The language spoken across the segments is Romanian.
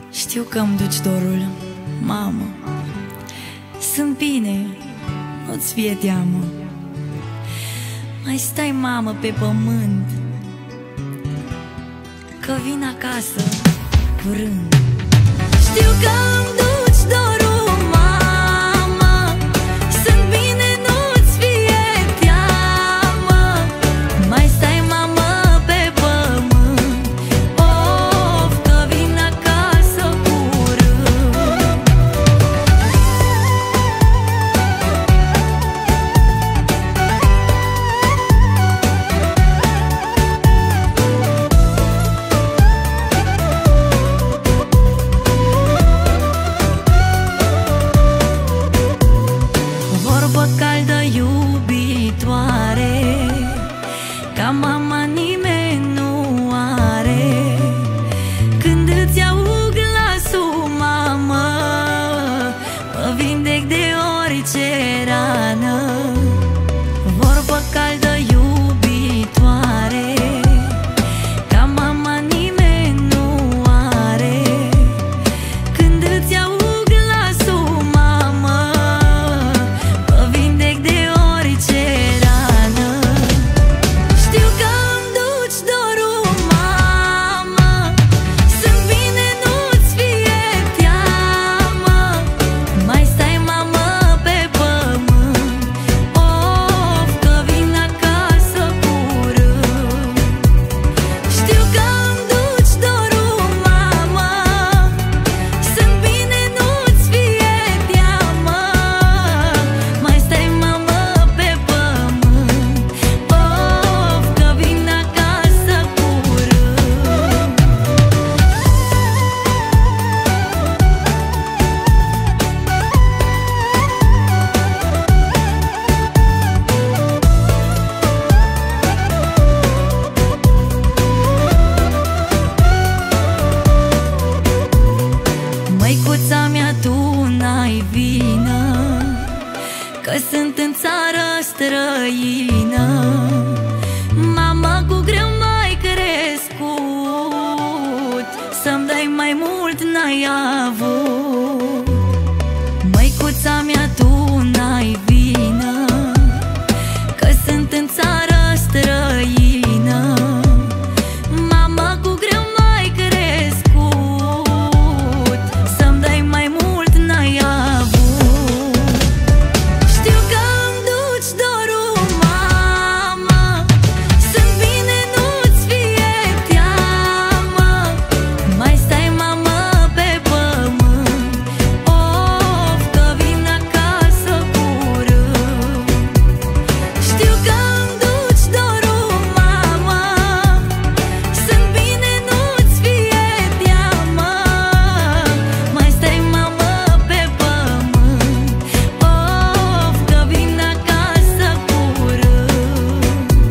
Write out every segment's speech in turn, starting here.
Știu că îmi duci dorul, mamă. Sunt bine, nu-ți fie teamă. Mai stai, mamă, pe pământ, că vin acasă curând. Știu că îmi duci dorul, mamă. Sunt bine, nu-ți fie teamă. Mai stai, mamă, pe pământ. Of, că vin acasă curând. Vorbă caldă, iubitoare, ca mama nimeni nu are. Când îți aud glasul, mamă, mă vindec de orice rană. Vorbă caldă, iubitoare, ca mama nimeni nu are. Când îți aud glasul, mamă, mă vindec de orice rană. Știu că îmi duci dorul, mamă. Sunt bine, nu-ți fie teamă. Mai stai, mamă, pe pământ. Of, că vin acasă curând. Știu că îmi duci dorul, mamă. Sunt bine, nu-ți fie teamă. Mai stai, mamă, pe pământ. Of, că vin acasă curând. Măicuța mea, tu n-ai vină, că sunt în țară străină. Mama cu greu m-ai crescut, să-mi dai mai mult n-ai avut. Măicuța mea, tu n-ai vină, că sunt în țară străină. Mama cu greu m-ai crescut, să-mi dai mai mult n-ai avut. Știu că îmi duci dorul, mamă. Sunt bine, nu-ți fie teamă. Mai stai, mamă, pe pământ. Of, că vin acasă curând. Știu că îmi duci dorul, mamă. Sunt bine, nu-ți fie teamă. Mai stai, mamă, pe pământ. Of, că vin acasă curând.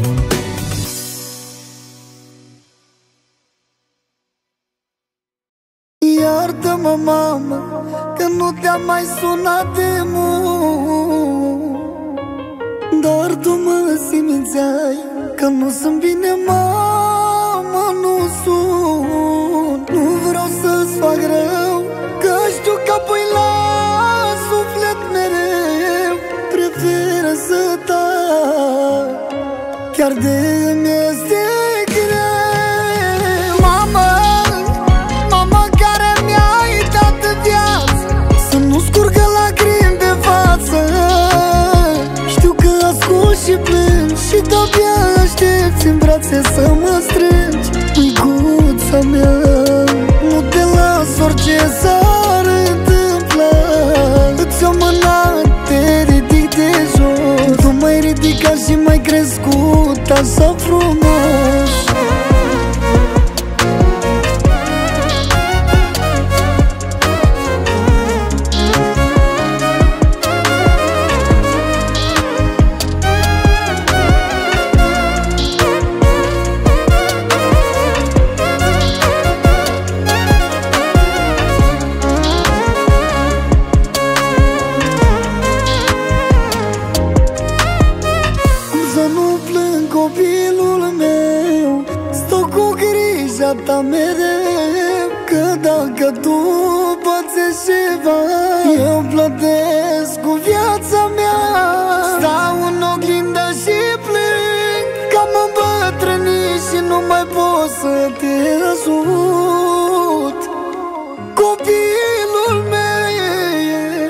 Iartă-mă, mamă, că nu te-am mai sunat de mult. Dar tu mă simțeai că nu sunt bine, mamă, nu sun. Nu vreau să-ți fac rău, că știu că apoi la suflet mereu preferă să tac, chiar de îmi este greu. Mamă, mamă care mi-ai dat viață, să nu scurgă lacrimi pe față. Știu că ascult și plângi și de-abia aștepți în brațe să mă strângi. Măicuța mea, nu te las orice s-ar întâmpla. Îți o mâna, te ridic de jos. Tu m-ai ridicat și m-ai crescut așa frumos. Să nu plâng, copilul meu, stau cu grija ta mereu. că dacă tu pățești ceva, eu plătesc cu viața mea. Stau în oglindă și plâng că am îmbătrânit și nu mai pot să te ajut. Copilul meu,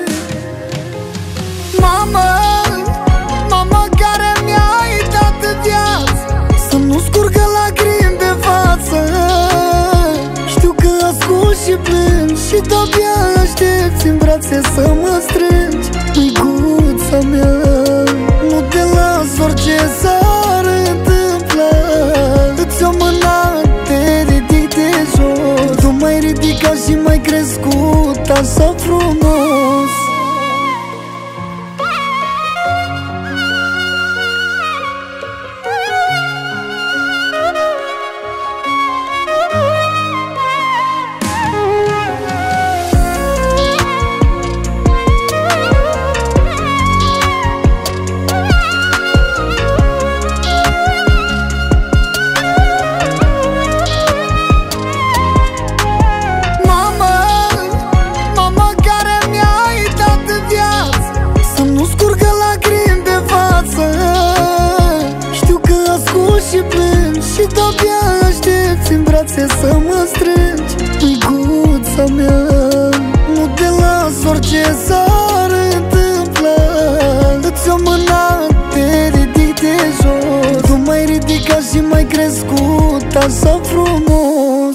mama, mama care mi-ai dat viață, să nu scurgă lacrimi pe față. Știu că ascult și plâng și de-abia aștepți în brațe să mă strângi. Măicuța mea, nu te las orice s-ar întâmpla. Îți o mâna, te ridic de jos. Tu m-ai ridicat și m-ai crescut așa frumos. Să mă strângi, măicuța mea, nu te las orice s-ar întâmpla. Îți o mâna, te ridic de jos. Tu m-ai ridicat și m-ai crescut așa frumos.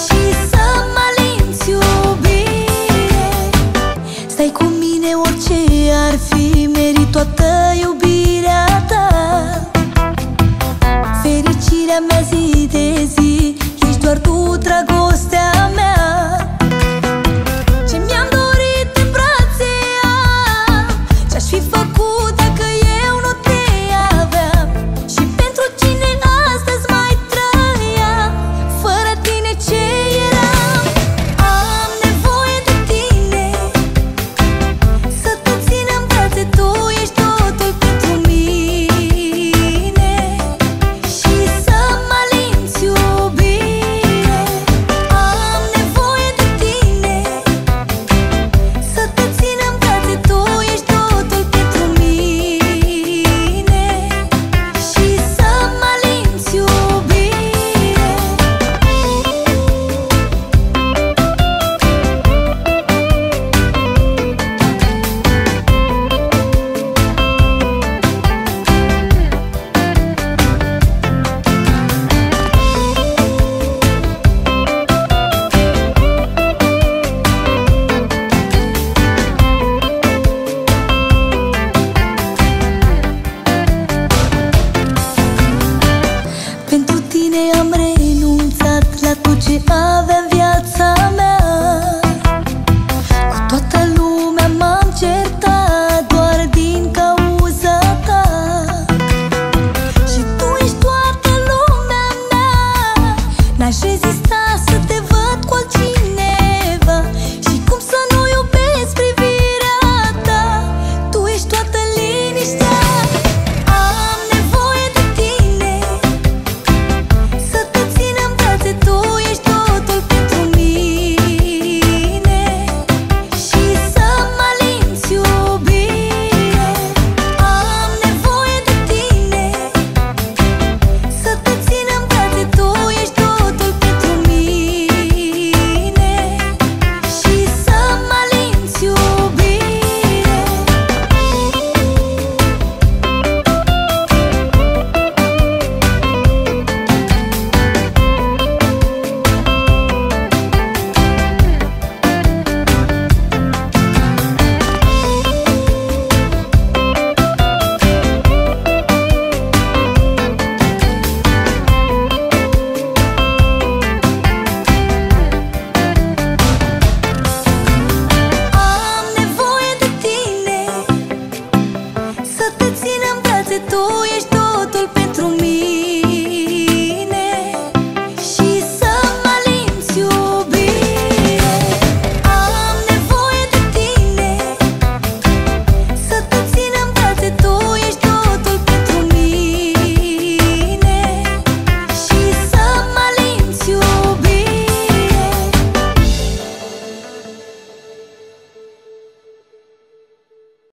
Stai cu mine orice